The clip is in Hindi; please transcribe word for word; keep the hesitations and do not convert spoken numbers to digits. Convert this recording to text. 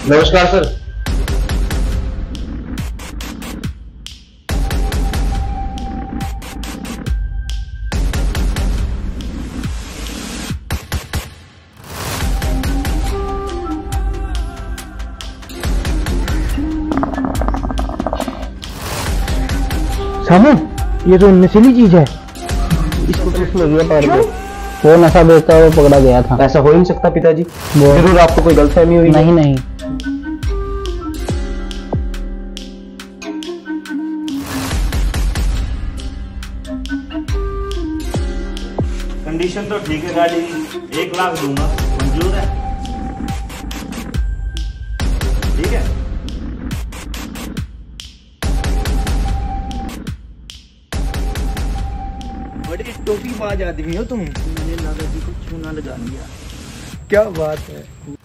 नमस्कार सर। सामू, ये तो नशीली चीज है। इसको कुछ लग गया पैर में। वो नशा बेचता हुआ पकड़ा गया था। ऐसा हो ही नहीं सकता पिताजी। जरूर आपको कोई गलतफहमी हुई। नहीं नहीं, कंडीशन तो ठीक है गाड़ी की, एक लाख दूंगा, मंजूर है? ठीक है। बड़ी टोपी बाज आदमी हो तुम। मैंने दादाजी को चूना लगा लिया। क्या बात है।